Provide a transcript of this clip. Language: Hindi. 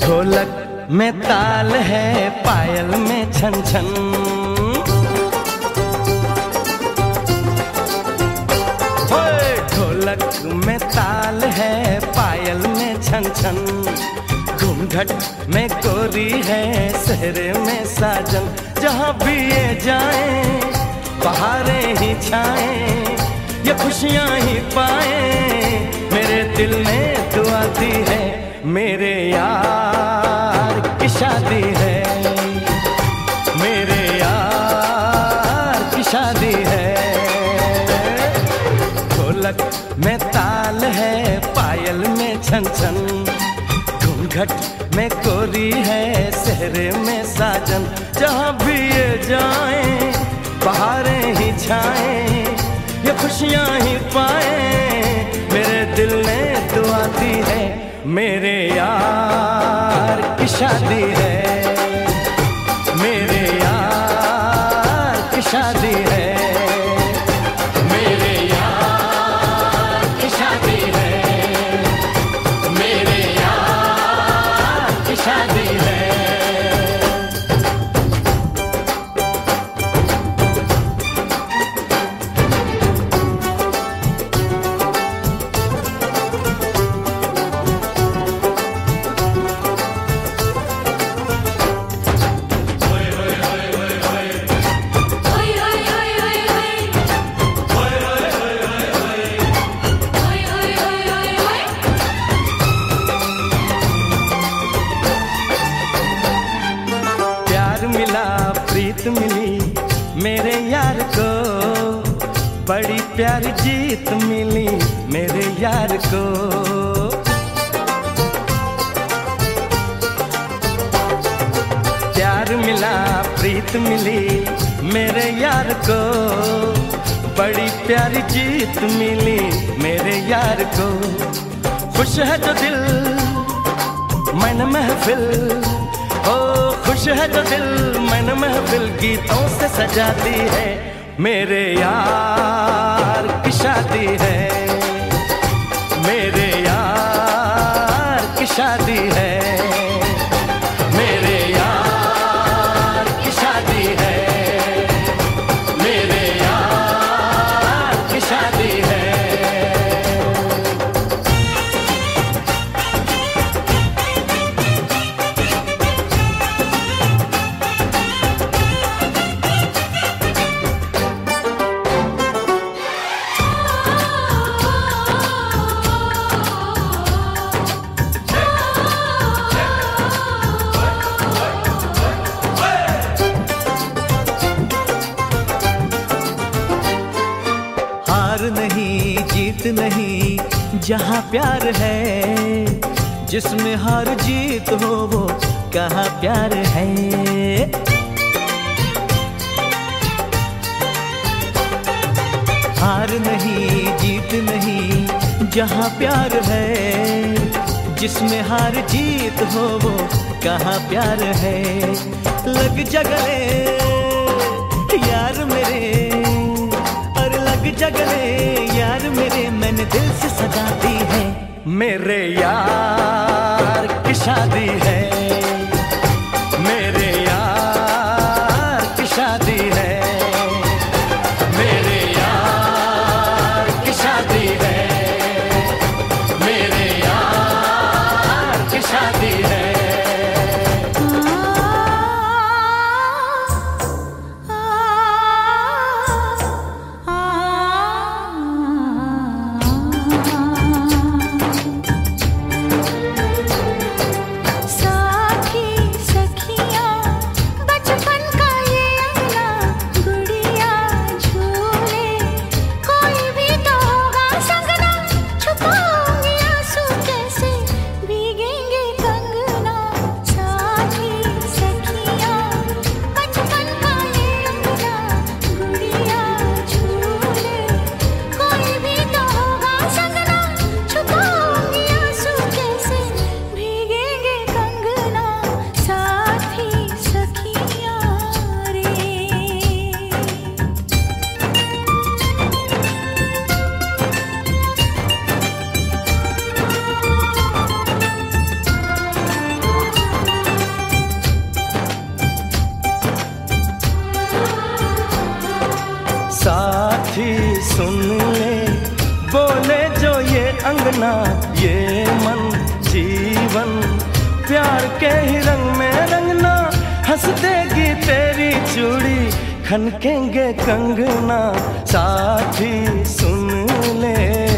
ढोलक में ताल है, पायल में छन छन। ढोलक में ताल है, पायल में छन छन। घूंघट में गोरी है, सहरे में साजन। जहाँ भी ये जाए बहारें ही छाएं, ये खुशियाँ ही पाए। मेरे दिल ने दुआ दी है, मेरे यार की शादी है, मेरे यार की शादी है। ढोलक में ताल है, पायल में छन छन। घूंघट में गोरी है, सहरे में साजन। जहाँ भी ये जाएं बहारें ही छाएं, ये खुशियाँ ही पाए। मेरे दिल ने दुआ दी है, मेरे यार की शादी है, मेरे यार की शादी है, मेरे यार की शादी है, मेरे यार की शादी है। प्रीत मिली मेरे यार को, बड़ी प्यारी जीत मिली मेरे यार को। प्यार मिला प्रीत मिली मेरे यार को, बड़ी प्यारी जीत मिली मेरे यार को। खुश है जो दिल मन महफिल, ओ खुश है जो दिल मन महफिल गीतों से सजाती है। मेरे यार की शादी है, मेरे यार की शादी है, मेरे यार की शादी है, मेरे यार की शादी है। नहीं जीत नहीं जहाँ प्यार है, जिसमें हार जीत हो वो कहाँ प्यार है। हार नहीं जीत नहीं जहाँ प्यार है, जिसमें हार जीत हो वो कहाँ प्यार है। लग जा गले यार मेरे, और लग जा गले यार मेरे, मैंने दिल से सजा दी है। मेरे यार की शादी है, मेरे यार की शादी है, मेरे यार की शादी है, मेरे यार की शादी है। सा अंगना ये मन जीवन प्यार के ही रंग में रंगना, हंस देगी तेरी चूड़ी खनकेंगे कंगना, साथी सुन ले।